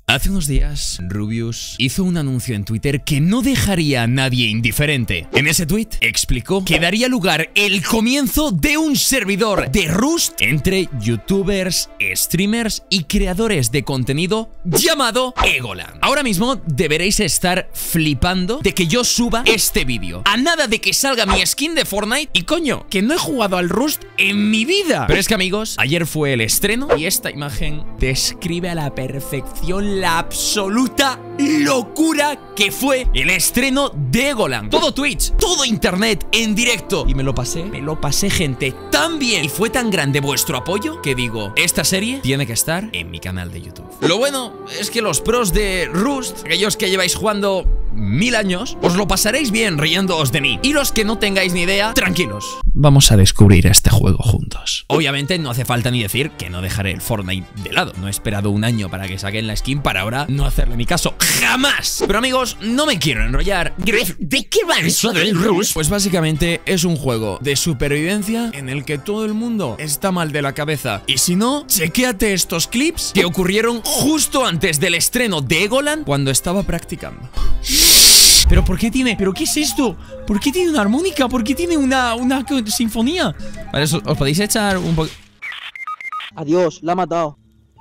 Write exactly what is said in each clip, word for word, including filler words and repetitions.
Hace unos días, Rubius hizo un anuncio en Twitter que no dejaría a nadie indiferente. En ese tweet explicó que daría lugar el comienzo de un servidor de Rust entre youtubers, streamers y creadores de contenido llamado Egoland. Ahora mismo deberéis estar flipando de que yo suba este vídeo. A nada de que salga mi skin de Fortnite y coño, que no he jugado al Rust en mi vida. Pero es que amigos, ayer fue el estreno y esta imagen describe a la perfección la absoluta locura que fue el estreno de Egoland. Todo Twitch, todo internet en directo. Y me lo pasé, me lo pasé, gente, tan bien. Y fue tan grande vuestro apoyo que digo, esta serie tiene que estar en mi canal de YouTube. Lo bueno es que los pros de Rust, aquellos que lleváis jugando mil años, os lo pasaréis bien riéndoos de mí. Y los que no tengáis ni idea, tranquilos, vamos a descubrir este juego juntos. Obviamente no hace falta ni decir que no dejaré el Fortnite de lado. No he esperado un año para que saquen la skin para ahora no hacerle ni caso. ¡Jamás! Pero amigos, no me quiero enrollar. ¿De qué va eso del Rust? Pues básicamente es un juego de supervivencia en el que todo el mundo está mal de la cabeza. Y si no, chequéate estos clips que ocurrieron justo antes del estreno de Egoland cuando estaba practicando. ¿Pero por qué tiene? ¿Pero qué es esto? ¿Por qué tiene una armónica? ¿Por qué tiene una, una sinfonía? Vale, os, os podéis echar un poco. Adiós, la ha matado.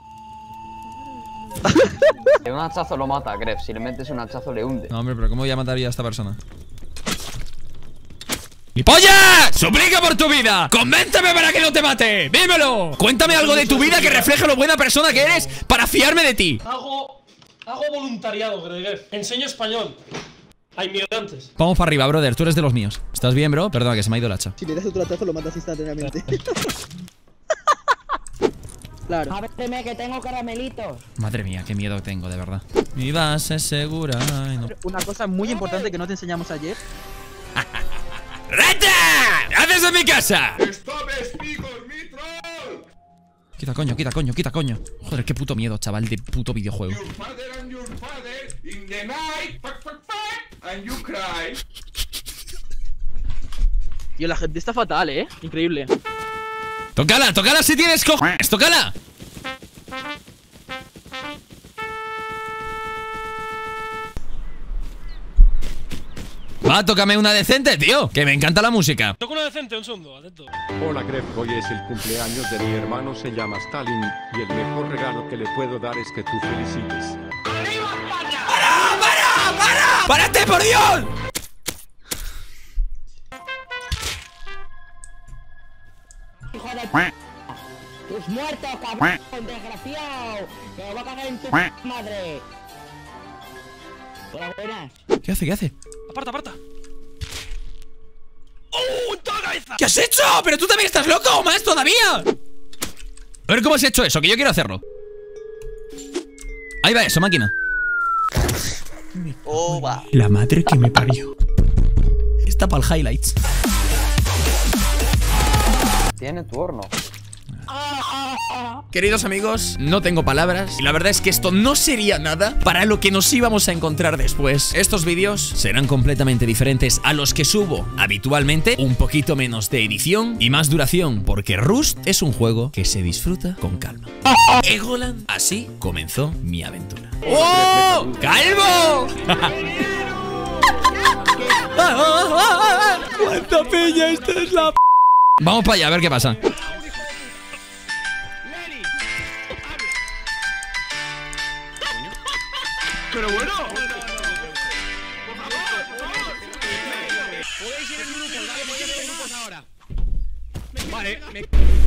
Un hachazo lo mata, Gref. Si le metes un hachazo le hunde. No, hombre, pero ¿cómo voy a matar yo a esta persona? ¡Mi polla! ¡Suplica por tu vida! ¡Convénceme para que no te mate! ¡Dímelo! Cuéntame algo de tu vida que refleje lo buena persona que eres para fiarme de ti. Hago... Hago voluntariado, Gref. Enseño español a inmigrantes. Vamos para arriba, brother. Tú eres de los míos. ¿Estás bien, bro? Perdona, que se me ha ido el hacha. Si le das otro atazo lo matas instantáneamente. Claro. Ábreme que tengo caramelitos. Madre mía, qué miedo tengo, de verdad. Mi base es segura. Ay, no. Una cosa muy importante que no te enseñamos ayer. ¡Rata! ¿Qué haces en mi casa? Mitral. Quita coño, quita coño, quita coño. Joder, qué puto miedo, chaval, de puto videojuego. Your father and your father in the night, fuck, fuck, fuck, and you cry. Tío, la gente está fatal, eh. Increíble. ¡Tócala, tócala si tienes cojones! ¡Tócala! Va, tócame una decente, tío. Que me encanta la música. Toco una decente, un segundo, atento. Hola Gref, hoy es el cumpleaños de mi hermano, se llama Stalin, y el mejor regalo que le puedo dar es que tú felicites. ¡Para, para, para! ¡Párate, por Dios! Hijo de p. ¡Tus muertos, cabrón, desgraciado! ¡Que me va a cagar en tu madre! Hola, buenas. ¿Qué hace? ¿Qué hace? Aparta, aparta. ¡Uh! ¡En toda la cabeza! ¿Qué has hecho? ¿Pero tú también estás loco o más todavía? A ver cómo has hecho eso, que yo quiero hacerlo. Ahí va eso, máquina. Oh, va. La madre que me parió. Está para el highlights. Tiene tu horno. Queridos amigos, no tengo palabras. Y la verdad es que esto no sería nada para lo que nos íbamos a encontrar después. Estos vídeos serán completamente diferentes a los que subo habitualmente. Un poquito menos de edición y más duración, porque Rust es un juego que se disfruta con calma. Egoland, así comenzó mi aventura. ¡Oh! ¡Calvo! ¡Cuánta peña! Esta es la... Vamos para allá, a ver qué pasa. Pero bueno. Podéis ir en grupos, ¿vale? Podéis ir en grupos ahora. Vale, me...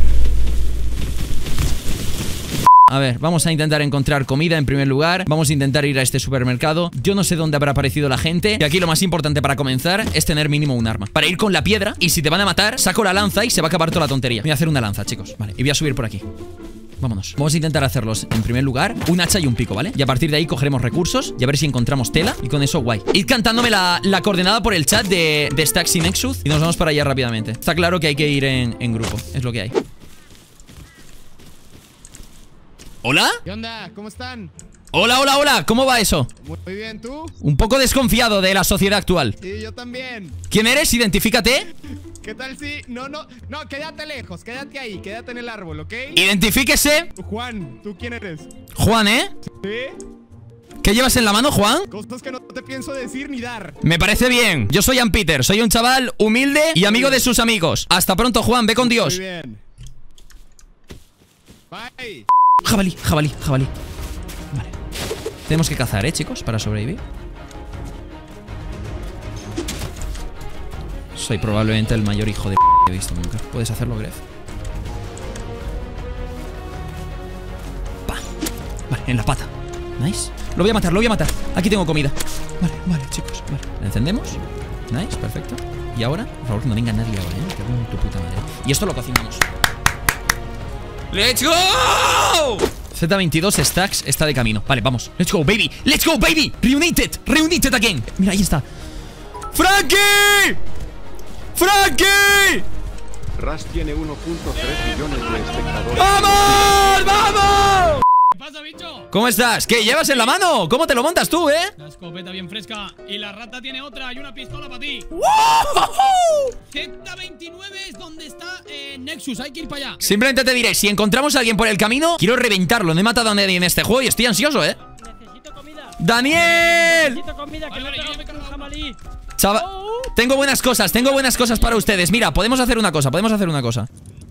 A ver, vamos a intentar encontrar comida en primer lugar. Vamos a intentar ir a este supermercado. Yo no sé dónde habrá aparecido la gente. Y aquí lo más importante para comenzar es tener mínimo un arma. Para ir con la piedra. Y si te van a matar, saco la lanza y se va a acabar toda la tontería. Voy a hacer una lanza, chicos. Vale, y voy a subir por aquí. Vámonos. Vamos a intentar hacerlos en primer lugar un hacha y un pico, ¿vale? Y a partir de ahí cogeremos recursos y a ver si encontramos tela. Y con eso, guay. Id cantándome la, la coordenada por el chat de, de Stacks y Nexus y nos vamos para allá rápidamente. Está claro que hay que ir en, en grupo. Es lo que hay. ¿Hola? ¿Qué onda? ¿Cómo están? Hola, hola, hola. ¿Cómo va eso? Muy bien, ¿tú? Un poco desconfiado de la sociedad actual. Sí, yo también. ¿Quién eres? Identifícate. ¿Qué tal si...? No, no, no, quédate lejos, quédate ahí, quédate en el árbol, ¿ok? Identifíquese. Juan, ¿tú quién eres? Juan, ¿eh? ¿Sí? ¿Qué llevas en la mano, Juan? Cosas que no te pienso decir ni dar. Me parece bien. Yo soy Ian Peter, soy un chaval humilde y amigo de sus amigos. Hasta pronto, Juan, ve con Dios. Muy bien. Bye. Jabalí, jabalí, jabalí. Vale. Tenemos que cazar, ¿eh, chicos? Para sobrevivir. Soy probablemente el mayor hijo de p que he visto nunca. ¿Puedes hacerlo, Gref? Pa. Vale, en la pata. Nice. Lo voy a matar, lo voy a matar. Aquí tengo comida. Vale, vale, chicos. Vale. ¿La encendemos? Nice, perfecto. Y ahora, por favor, que no venga nadie ahora, ¿eh? Que hago en tu puta madre. Y esto lo cocinamos. ¡Let's go! Z veintidós Stacks está de camino. Vale, vamos. Let's go, baby. Let's go, baby. Reunited. Reunited again. Mira, ahí está. ¡Frankie! ¡Frankie! Ras tiene uno punto tres millones de espectadores. ¡Vamos! ¡Vamos! ¿Qué pasa, bicho? ¿Cómo estás? ¿Qué llevas en la mano? ¿Cómo te lo montas tú, eh? La escopeta bien fresca. Y la rata tiene otra y una pistola para ti. ¡Wow! Z veintinueve es donde está eh, Nexus. Hay que ir para allá. Simplemente te diré, si encontramos a alguien por el camino, quiero reventarlo. No he matado a nadie en este juego y estoy ansioso, eh. Necesito comida. ¡Daniel! Necesito comida, que Vale, no vale, yo tengo ya me un cargo. jabalí. Chava, tengo buenas cosas, tengo buenas cosas para ustedes. Mira, podemos hacer una cosa, podemos hacer una cosa.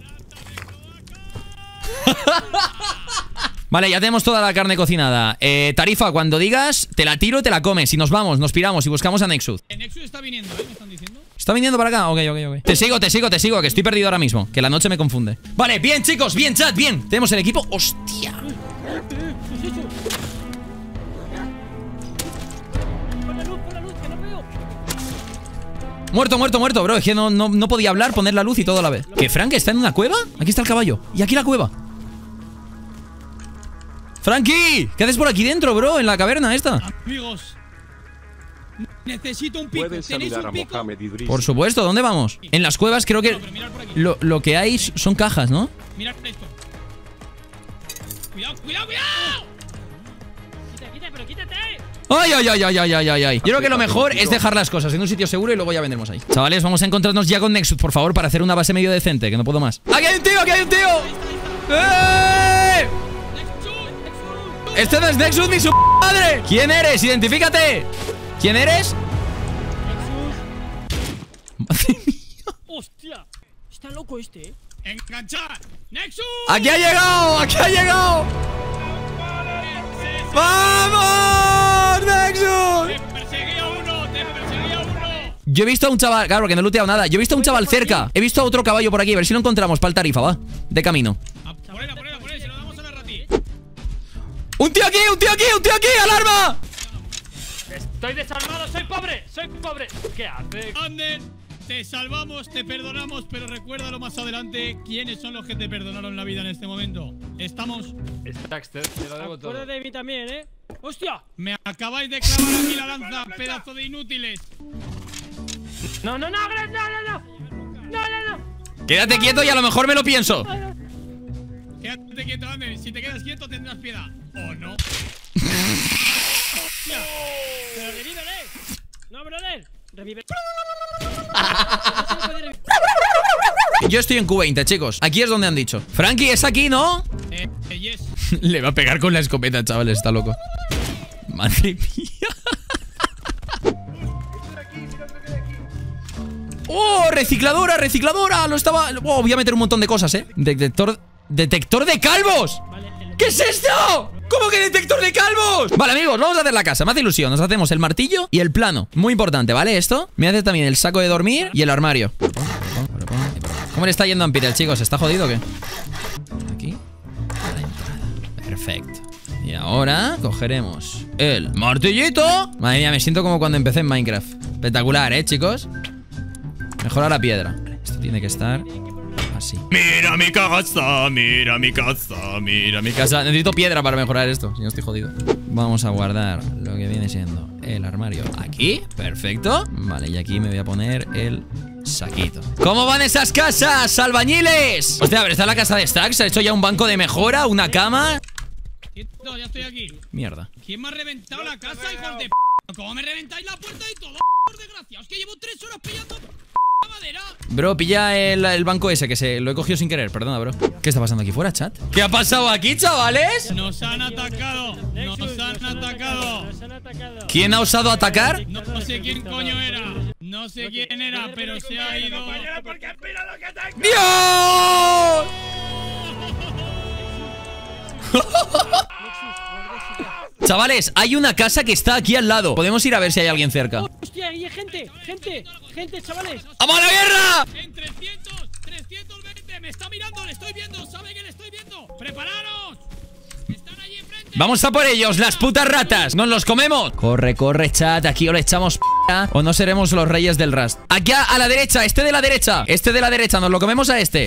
Vale, ya tenemos toda la carne cocinada. eh, Tarifa, cuando digas, te la tiro, te la comes. Y nos vamos, nos piramos y buscamos a Nexus. El Nexus está viniendo, ¿eh? ¿Me están diciendo? ¿Está viniendo para acá? Ok, ok, ok. Te sigo, te sigo, te sigo, que estoy perdido ahora mismo. Que la noche me confunde. Vale, bien, chicos, bien, chat, bien. Tenemos el equipo. ¡Hostia! Pon la luz, pon la luz, que no veo. Muerto, muerto, muerto, bro. Es que no, no, no podía hablar, poner la luz y todo a la vez. ¿Que Frank está en una cueva? Aquí está el caballo. Y aquí la cueva. ¡Frankie! ¿Qué haces por aquí dentro, bro? En la caverna esta. Amigos, necesito un pico. Pueden ¿Tenéis saludar a un pico? Mohamed Idris. Por supuesto, ¿dónde vamos? En las cuevas creo que No, pero mirad por aquí. lo, lo que hay son cajas, ¿no? Mirad esto. Cuidado, cuidado, cuidado. Quítate, quítate, pero quítate. ¡Ay, ay, ay, ay, ay, ay, ay, ay! Yo creo que lo mejor es dejar las cosas en un sitio seguro y luego ya vendremos ahí. Chavales, vamos a encontrarnos ya con Nexus, por favor, para hacer una base medio decente, que no puedo más. ¡Aquí hay un tío, aquí hay un tío! ¡Eh! ¡Este no es Nexus ni su madre! ¿Quién eres? ¡Identifícate! ¿Quién eres? Madre mía. Hostia, está loco este, eh. ¡Enganchar! ¡Nexus! ¡Aquí ha llegado! ¡Aquí ha llegado! ¡Vamos, Nexus! ¡Te perseguía uno! ¡Te perseguía uno! Yo he visto a un chaval, claro, que no he looteado nada. Yo he visto a un chaval cerca. He visto a otro caballo por aquí, a ver si lo encontramos para el Tarifa, va. De camino. Ah, ponela, ponela, ponela, se lo damos a la rati. ¡Un tío aquí! ¡Un tío aquí! ¡Un tío aquí! ¡Alarma! Estoy desarmado, soy pobre, soy pobre. ¿Qué hace? Anden, te salvamos, te perdonamos, pero recuérdalo más adelante quiénes son los que te perdonaron la vida en este momento. Estamos. Stacks, te, te lo debo todo. Acuérdate de mí también, eh. ¡Hostia! Me acabáis de clavar aquí la lanza, pedazo de inútiles. No, no, no, no, no, no, no. No, no, no. Quédate quieto y a lo mejor me lo pienso. Quédate quieto, Anden. Si te quedas quieto tendrás piedad. ¿O no? Pero revívele. No, brother. Revive. Yo estoy en Q veinte, chicos. Aquí es donde han dicho. Frankie, es aquí, ¿no? Eh, eh, yes. Le va a pegar con la escopeta, chavales. Está loco. Madre mía. ¡Oh! ¡Recicladora, recicladora! Lo estaba... Oh, voy a meter un montón de cosas, ¿eh? Detector... ¡Detector de calvos! ¿Qué es esto? ¿Cómo que detector de calvos? Vale, amigos, vamos a hacer la casa. Me hace ilusión. Nos hacemos el martillo y el plano. Muy importante, ¿vale? Esto. Me hace también el saco de dormir y el armario. ¿Cómo le está yendo a Peter, chicos? ¿Está jodido o qué? Aquí. A la entrada. Perfecto. Y ahora cogeremos el martillito. Madre mía, me siento como cuando empecé en Minecraft. Espectacular, ¿eh, chicos? Mejora la piedra. Vale, esto tiene que estar así. Mira mi casa, mira mi casa, mira mi casa. Necesito piedra para mejorar esto, si no estoy jodido. Vamos a guardar lo que viene siendo el armario aquí. Perfecto. Vale, y aquí me voy a poner el saquito. ¿Cómo van esas casas, albañiles? Hostia, a ver, está la casa de Stacks. ¿Ha hecho ya un banco de mejora? ¿Una cama? No, ya estoy aquí. Mierda. ¿Quién me ha reventado la casa, hijos de p? ¿Cómo me reventáis la puerta y todo, desgraciados? Que llevo tres horas pillando p madera. Bro, pilla el, el banco ese, que se lo he cogido sin querer. Perdona, bro. ¿Qué está pasando aquí fuera, chat? ¿Qué ha pasado aquí, chavales? Nos han atacado. Nos han atacado. ¿Quién ha osado atacar? No, no sé quién coño era. No sé quién era, pero se ha ido. ¡Dios! Chavales, hay una casa que está aquí al lado. Podemos ir a ver si hay alguien cerca. Hostia, ahí hay gente, gente, gente, chavales. ¡Vamos a la guerra! En trescientos, trescientos veinte. Me está mirando, le estoy viendo. ¿Sabe que le estoy viendo? ¡Prepararos! Están allí enfrente. Vamos a por ellos, las putas ratas. ¡Nos los comemos! Corre, corre, chat. Aquí o le echamos p*** o no seremos los reyes del Rust. Aquí a, a la derecha, este de la derecha. Este de la derecha, nos lo comemos a este.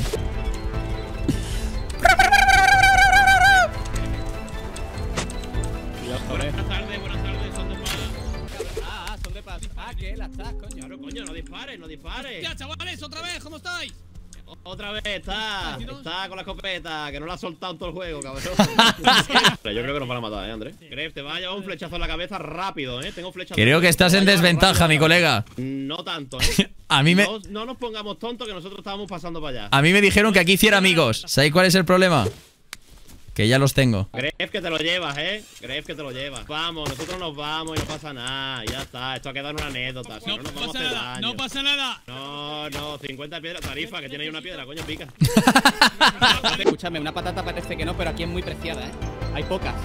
Buenas tardes, buenas tardes. Son de paz. Ah, son de paz. Ah, ¿qué? Las estás, coño. Claro, coño, no dispares, no dispares. Ya, chavales, otra vez, ¿cómo estáis? Otra vez está, está con la escopeta, que no la ha soltado en todo el juego, cabrón. Yo creo que nos van a matar, eh, Andrés. Gref, te va a llevar un flechazo en la cabeza rápido, eh. Tengo flechazo. Creo que estás en desventaja, mi colega. No tanto, eh. A mí me... No, no nos pongamos tontos, que nosotros estábamos pasando para allá. A mí me dijeron que aquí hiciera amigos. ¿Sabéis cuál es el problema? Que ya los tengo. Gref, que te lo llevas, eh. Gref, que te lo llevas. Vamos, nosotros nos vamos y no pasa nada. Ya está, esto ha quedado en una anécdota. Si no, No nos vamos a pasa hacer nada, daño. no pasa nada. No, no, cincuenta piedras. Tarifa, que tiene ahí una piedra, coño, pica. Escúchame, una patata parece que no, pero aquí es muy preciada, ¿eh? Hay pocas.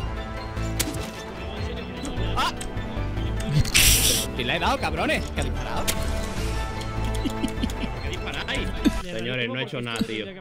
¡Ah! ¿Quién le he dado, cabrones? ¿Qué ha disparado? ¿Qué disparáis? Señores, no he hecho nada, tío.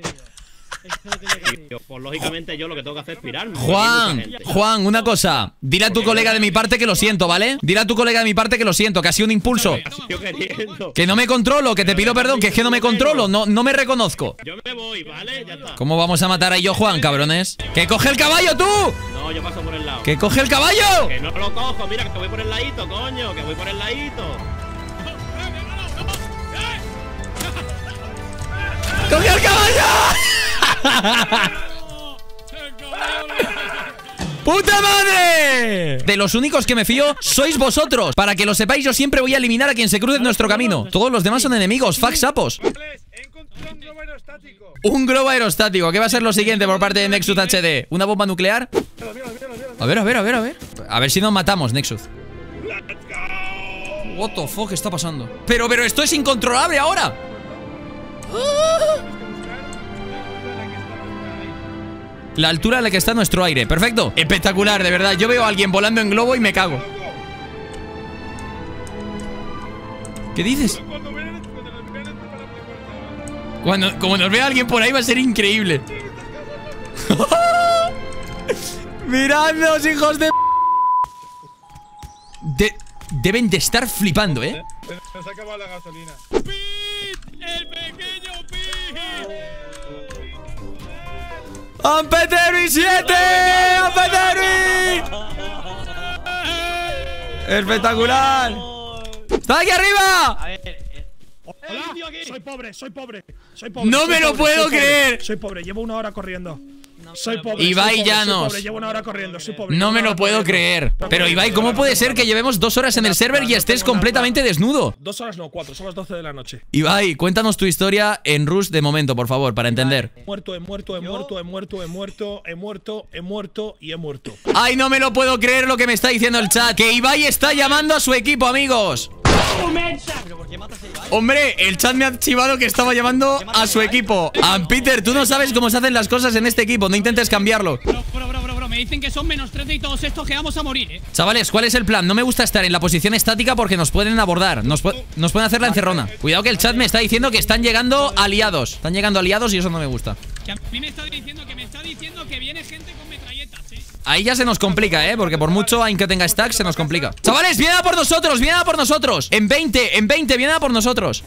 Tío, pues lógicamente yo lo que tengo que hacer es pirarme. Juan, Juan, una cosa. Dile a tu colega de mi parte que lo siento, ¿vale? Dile a tu colega de mi parte que lo siento, que ha sido un impulso. Yo queriendo. Que no me controlo, que te pido perdón, que es que no me controlo, no, no me reconozco. Yo me voy, ¿vale? Ya está. ¿Cómo vamos a matar a yo, Juan, cabrones? ¡Que coge el caballo, tú! No, yo paso por el lado. ¡Que coge el caballo! Que no lo cojo, mira, que voy por el ladito, coño. Que voy por el ladito. ¡Coge el caballo! ¡Puta madre! De los únicos que me fío sois vosotros. Para que lo sepáis, yo siempre voy a eliminar a quien se cruce en nuestro camino. Todos los demás son enemigos, fuck sapos. Un globo aerostático. ¿Qué va a ser lo siguiente por parte de Nexus H D? ¿Una bomba nuclear? A ver, a ver, a ver, a ver. A ver si nos matamos, Nexus. What the fuck, ¿qué está pasando? Pero, pero esto es incontrolable ahora. La altura a la que está nuestro aire, perfecto. Espectacular, de verdad, yo veo a alguien volando en globo y me cago. ¿Qué dices? Cuando, como nos vea alguien por ahí va a ser increíble. Miradnos, hijos de... de... Deben de estar flipando, ¿eh? Nos ha acabado la gasolina. ¡Pete! ¡El pequeño Pete! ¡Ampeterui siete! ¡Ampeterui! ¡Espectacular! ¡Está aquí arriba! A ver, eh, hola, soy pobre, soy pobre, soy pobre. No soy me lo pobre, puedo soy pobre, creer. Soy pobre, llevo una hora corriendo. Soy pobre. Ibai soy pobre, Llanos. Soy pobre, llevo una hora corriendo, soy pobre. No llevo me una lo hora puedo corriendo. creer. Pero Ibai, ¿cómo puede ser que llevemos dos horas en el server y estés completamente desnudo? Dos horas no, cuatro, son las doce de la noche. Ibai, cuéntanos tu historia en Rust de momento, por favor, para entender. He muerto, he muerto, he muerto, he muerto, he muerto, he muerto, he muerto y he muerto. Ay, no me lo puedo creer lo que me está diciendo el chat. Que Ibai está llamando a su equipo, amigos. Hombre, el chat me ha archivado que estaba llamando a su equipo. Peter, tú no sabes cómo se hacen las cosas en este equipo. No intentes cambiarlo. Bro, bro, bro, bro, bro, me dicen que son menos trece y todos estos que vamos a morir, eh. Chavales, ¿cuál es el plan? No me gusta estar en la posición estática porque nos pueden abordar. Nos, pu nos pueden hacer la encerrona. Cuidado que el chat me está diciendo que están llegando aliados. Están llegando aliados y eso no me gusta. Que a mí me está diciendo que me está diciendo que viene gente con metralletas, eh. Ahí ya se nos complica, ¿eh? Porque por mucho en que tenga stacks se nos complica. Chavales, vienen a por nosotros, vienen a por nosotros. En veinte, en veinte, vienen a por nosotros.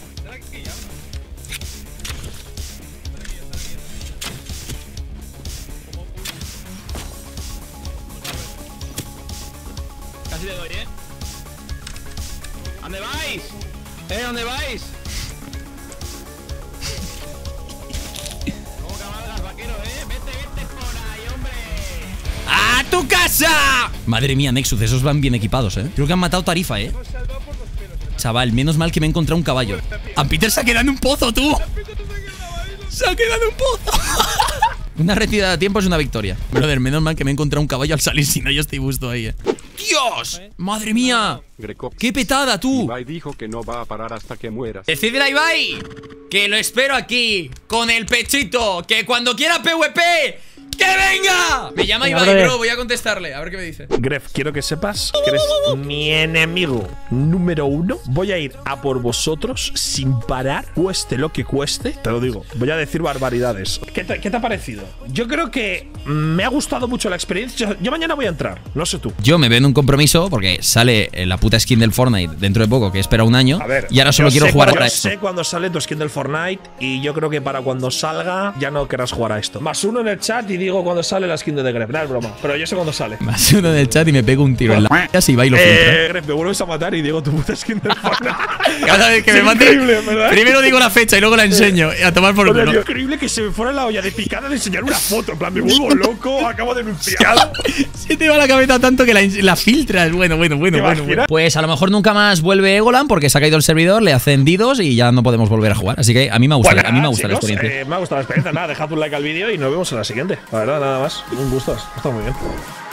Casi le doy, ¿eh? ¿Dónde vais? ¿Eh? ¿Dónde vais? ¿Cómo cabalgas, vaquero, eh? Vete, vete por ahí, hombre. ¡A tu casa! Madre mía, Nexus, esos van bien equipados, ¿eh? Creo que han matado Tarifa, ¿eh? Chaval, menos mal que me he encontrado un caballo. Peter se ha quedado en un pozo, tú. Se ha quedado en un pozo. Una retirada a tiempo es una victoria. Brother, menos mal que me he encontrado un caballo al salir, si no yo estoy justo ahí, eh. ¡Dios! ¡Madre mía! Greco. ¡Qué petada, tú! Ibai dijo que no va a parar hasta que mueras. Decidle a Ibai que lo espero aquí, con el pechito, que cuando quiera P V P, ¡que venga! Me llama Venga, Ibai, brother. bro, voy a contestarle, a ver qué me dice. Gref, quiero que sepas que eres mi enemigo número uno. Voy a ir a por vosotros sin parar, cueste lo que cueste. Te lo digo, voy a decir barbaridades. ¿Qué te, qué te ha parecido? Yo creo que me ha gustado mucho la experiencia. Yo, yo mañana voy a entrar, no sé tú. Yo me vendo un compromiso porque sale la puta skin del Fortnite dentro de poco, que espera un año. A ver, y ahora solo yo quiero sé jugar cuando- a Yo esto. sé cuando sale tu skin del Fortnite y yo creo que para cuando salga ya no querrás jugar a esto. Más uno en el chat y digo cuando sale la skin de The Gref. No es broma, pero yo sé cuando sale. Más uno en el chat y me pego un tiro en la p*** y Ibai lo filtra. Eh, Gref, me vuelves a matar y digo tu puta skin del Fortnite. Cada vez que Es me mate, increíble, ¿verdad? primero digo la fecha y luego la enseño. A tomar por Joder, culo. tío, increíble que se me fuera la olla de picada de enseñar una foto. En plan, me vuelvo loco, acabo denunciado. Se te va la cabeza tanto que la, la filtras. Bueno, bueno, bueno, ¿Te bueno, imaginas? bueno. Pues a lo mejor nunca más vuelve Egolan porque se ha caído el servidor, le ha encendidos y ya no podemos volver a jugar. Así que a mí me gusta, Bueno, a mí me gusta la chicos, experiencia. eh, me ha gustado la experiencia. Nada, dejad un like al vídeo y nos vemos en la siguiente. La verdad, nada más. Un gusto. Está muy bien.